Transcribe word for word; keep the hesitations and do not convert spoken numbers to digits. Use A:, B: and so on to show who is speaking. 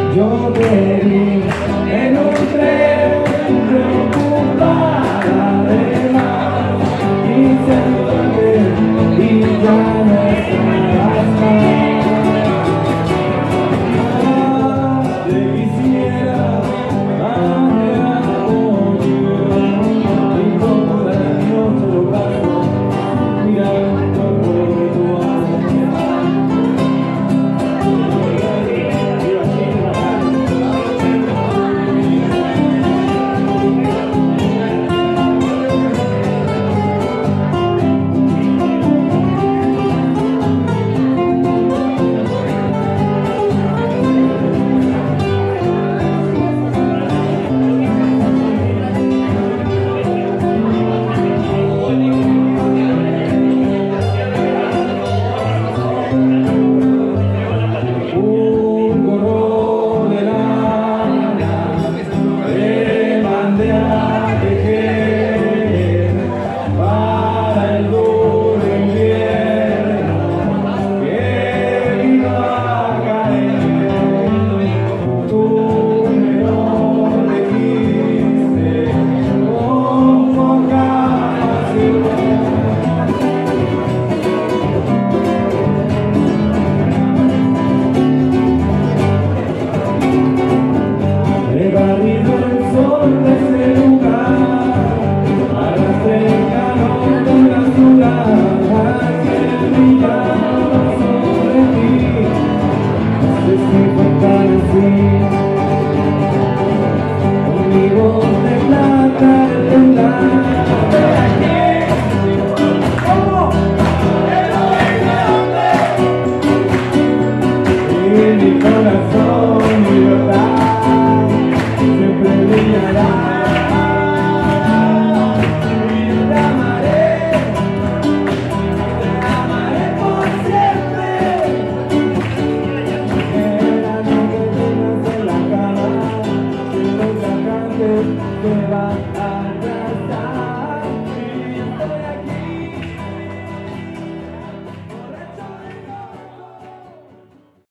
A: Yo te vi en un tren preocupada de más y se duerme y ya no estarás más. Te quisiera cambiar por yo y como la noche lo paso mirando por tu alma. Te va a